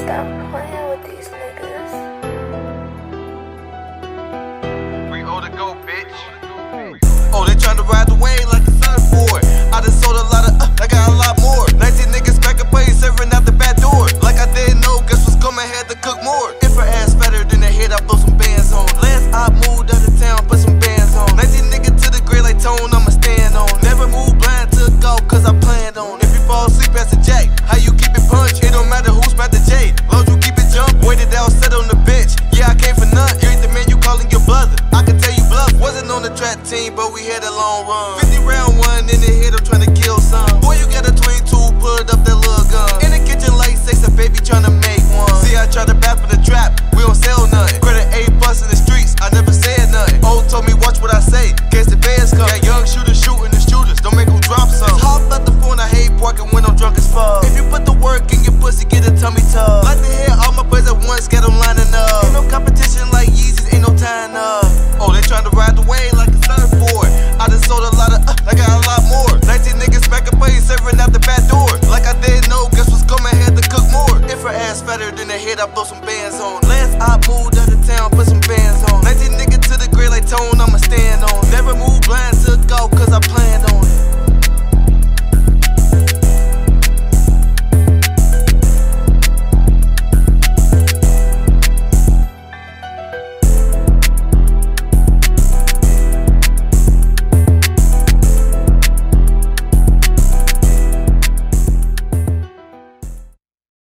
Stop playing with these niggas. We owe to go, bitch. Oh, they tryna ride the wave like a surfboard. I done sold a lot of, I got a lot more. 19 niggas back up, play serving out the back door. Like I didn't know, guess what's coming, had to cook more. If her ass fatter than the head, I blow some bands on. Last I moved out of town, put some bands on. 19 nigga to the grave like Tone, I'ma stand on. Never move blind, took off cause I planned on. If you fall asleep as a jack, how you keep it punch? It don't matter who's about the J, long as you keep it jump. Waited out, sat on the bench, yeah I came for none. You ain't the man, you calling your brother, I can tell you bluff. Wasn't on the track team, but we had a long run. 50 round one in the head, I'm tryna kill some. Boy, you got a 22, put up that little gun. In the kitchen like sex, a baby tryna make one. See, I try to bat for the trap, we don't sell nothing. Credit A bus in the streets, I never said nothing. Old told me watch what I say, case the bands come. Got young shooters shooting the shooters, don't make them drop some. Just hop out the phone, I hate parking when I'm drunk as fuck. If you put the work in your pussy, get a tummy tuck. Like to hear all my boys at once, got them lining up. Ain't no competition like Yeezys, ain't no tying up. Oh, they tryna ride the wave like a surfboard. I done sold a lot of, I got a lot more. 19 niggas back up, play serving out the back door. Like I didn't know, guess what's coming, had to cook more. If her ass fatter than the head, I blow some